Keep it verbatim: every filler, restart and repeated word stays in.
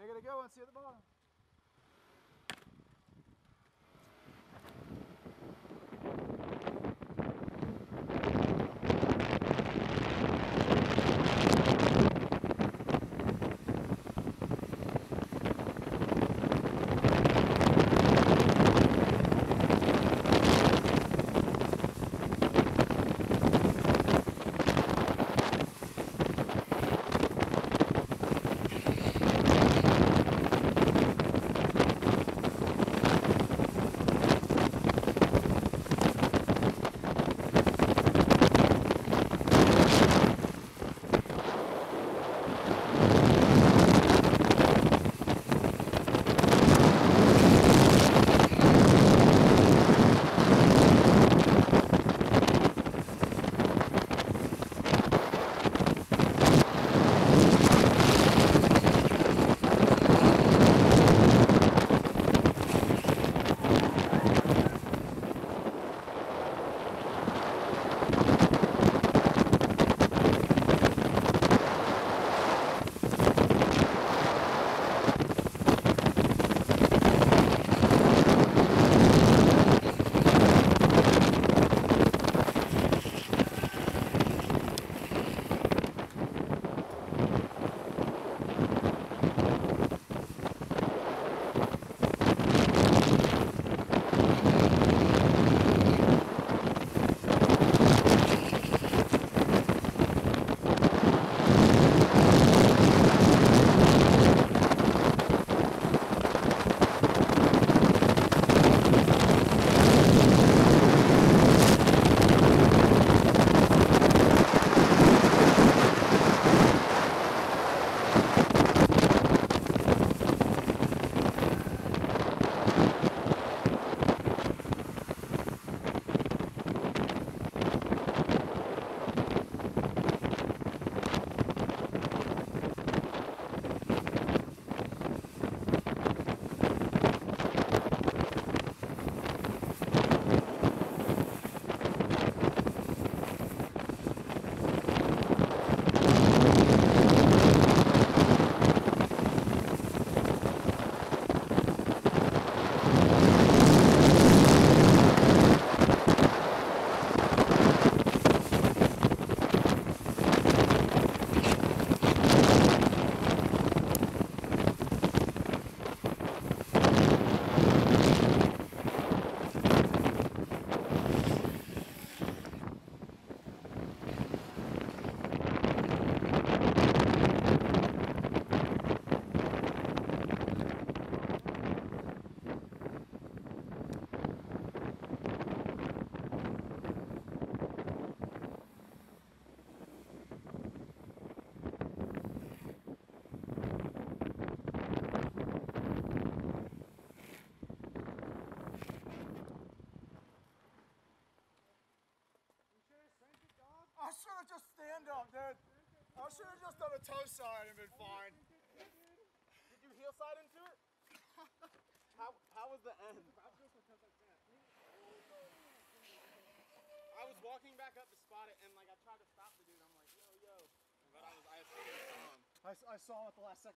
Make it a good one. See you at the bottom. I should have just stand up, dude. I should have just done a toe side and been fine. Did you heel side into it? how how was the end? I was walking back up to spot it and like I tried to stop the dude. I'm like, yo, yo. But I was I assumed I saw him. I, I saw him at the last second.